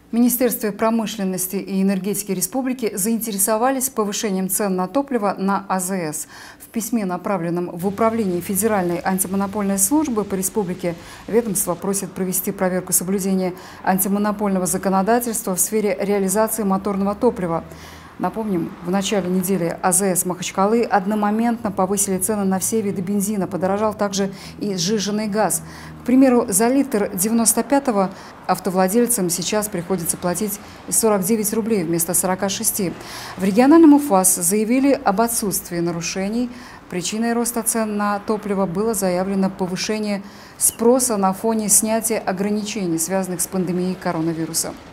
В Министерстве промышленности и энергетики республики заинтересовались повышением цен на топливо на АЗС. В письме, направленном в Управление Федеральной антимонопольной службы по республике, ведомство просит провести проверку соблюдения антимонопольного законодательства в сфере реализации моторного топлива. Напомним, в начале недели АЗС Махачкалы одномоментно повысили цены на все виды бензина. Подорожал также и сжиженный газ. К примеру, за литр 95-го автовладельцам сейчас приходится платить 49 рублей вместо 46. В региональном УФАС заявили об отсутствии нарушений. Причиной роста цен на топливо было заявлено повышение спроса на фоне снятия ограничений, связанных с пандемией коронавируса.